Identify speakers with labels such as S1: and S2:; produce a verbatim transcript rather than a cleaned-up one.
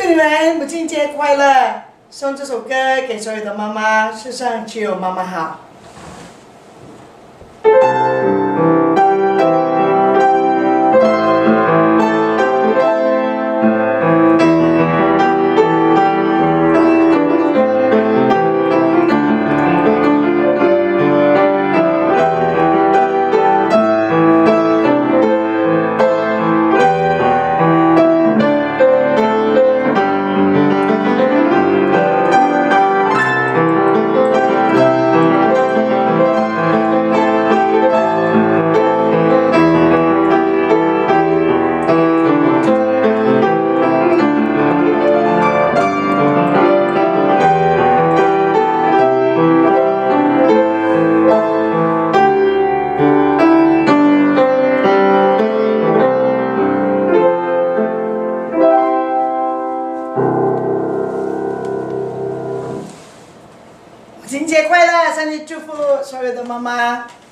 S1: 女们，母亲节快乐！送这首歌给所有的妈妈，世上只有妈妈好。母亲节快乐！上帝祝福所有的妈妈。